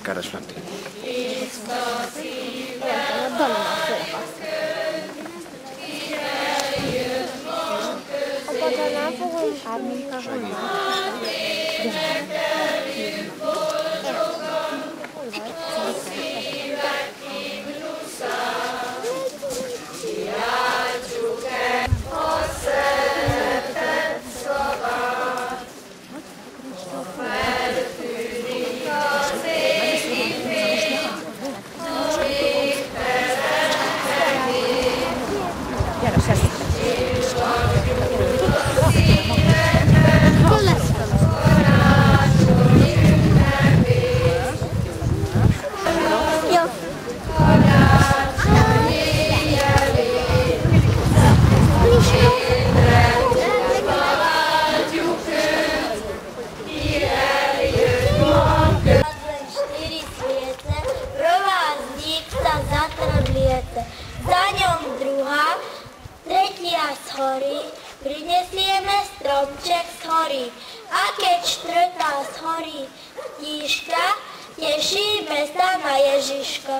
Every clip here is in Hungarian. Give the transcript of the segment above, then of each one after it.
kereslet. Za ňom druhá, tretia z hory, prinesieme stromček z hory. A keď štvrtá z hory tíška, tešíme sa na Ježiška.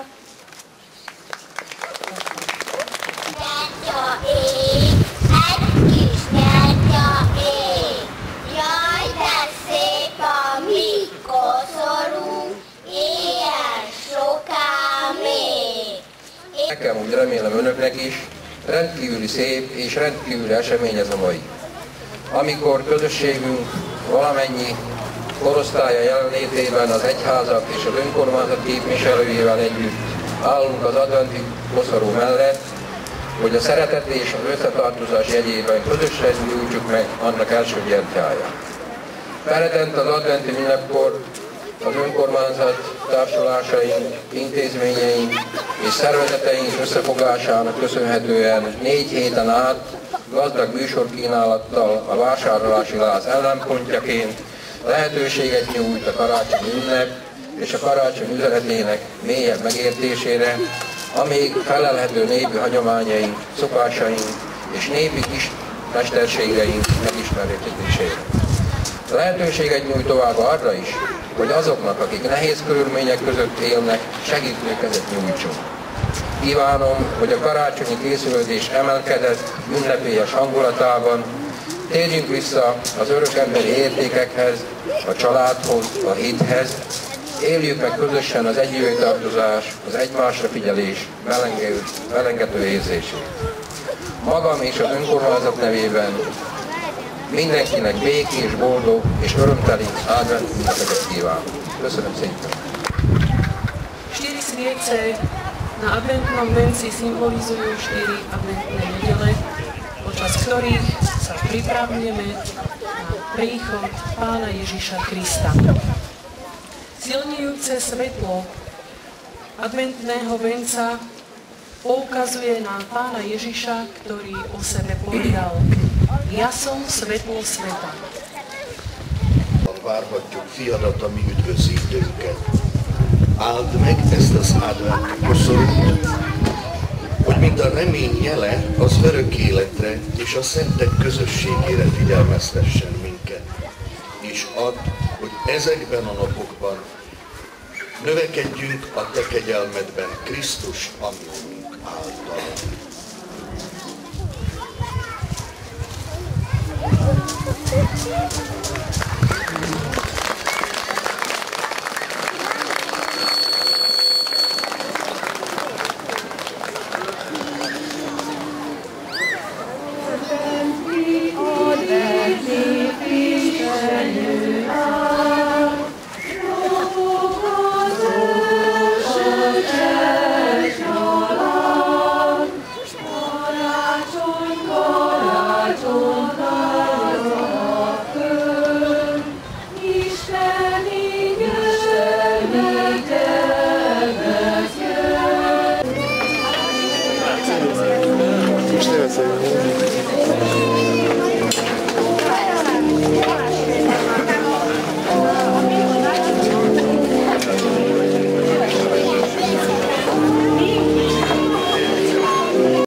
Jaj, de szép a mi koszorunk, ilyen soká még. Nekem úgy remélem önöknek is, rendkívüli szép és rendkívüli esemény ez a mai. Amikor közösségünk valamennyi korosztálya jelenlétében az egyházak és az önkormányzat képviselőjével együtt állunk az adventi koszorú mellett, hogy a szeretet és az összetartozás jegyében közösen nyújtsuk meg annak első gyertyáját. Feledent az adventi ünnepkor az önkormányzat társulásaink, intézményeink és szervezeteink összefogásának köszönhetően 4 héten át gazdag műsorkínálattal a vásárlási láz ellenpontjaként lehetőséget nyújt a karácsonyi ünnep és a karácsony üzenetének mélyebb megértésére, amíg felelhető népi hagyományaink, szokásaink és népi kis mesterségeink megismertetésére. Lehetőséget nyújt tovább arra is, hogy azoknak, akik nehéz körülmények között élnek, segítőkezet nyújtsunk. Kívánom, hogy a karácsonyi készülődés emelkedett, ünnepélyes hangulatában térjünk vissza az örökemberi értékekhez, a családhoz, a hithez, éljük meg közösen az együtttartozás, az egymásra figyelés melengető érzését. Magam és az önkormányzat nevében mindenkinek békés, boldog és örömteli advent ünnepeket kívánok. Köszönöm szépen! 4 sviece na adventnom venci symbolizujú 4 adventné nedele, počas ktorých sa pripravujeme na príchod Pána Ježiša Krista. Silnejúce svetlo adventného venca poukazuje na Pána Ježiša, ktorý o sebe povedal: Ja som svetlo sveta. Várhatjuk fiadat, a mi üdvözítőnket. Áld meg ezt az adventi koszorút, hogy mind a remény jele az örök életre és a szentek közösségére figyelmeztessen minket. És add, hogy ezekben a napokban növekedjünk a te kegyelmedben Krisztus, ami Urunk által.